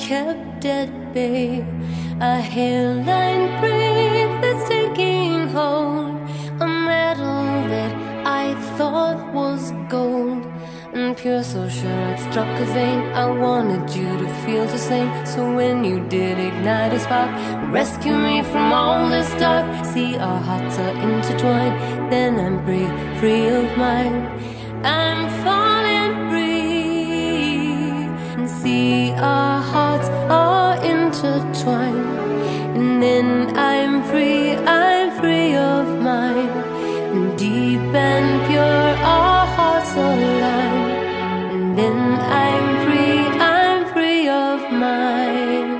kept at bay. A hairline break that's taking hold, a metal that I thought was gold, and pure, so sure it struck a vein. I wanted you to feel the same. So when you did ignite a spark, rescue me from all this dark. See, our hearts are intertwined. Then I'm free, free of mine. I'm falling free. And see, our hearts are intertwined. And then I'm free of mine. And deep and pure, our hearts align. And then I'm free of mine.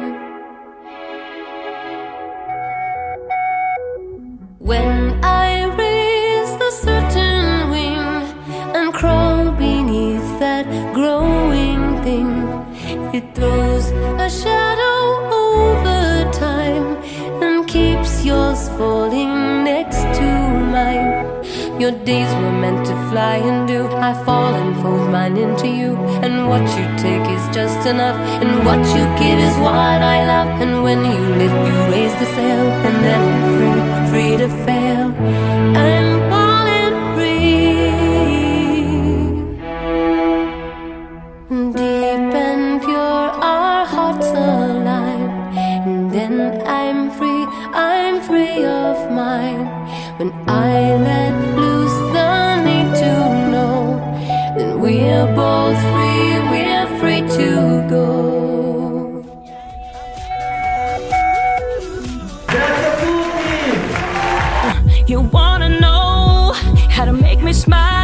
When I raise a certain wing and crawl beneath that growing thing, it throws a shadow over time and keeps yours falling next to mine. Your days were meant to fly and do. I fall and fold mine into you, and what you take is just enough, and what you give is what I love. And when you lift, you raise the sail, and then I'm free, free to fail. I'm falling free. Deep and pure, our hearts align. And then I'm free of mine. When I let loose the need to know, then we're both free, we're free to go. You wanna know how to make me smile?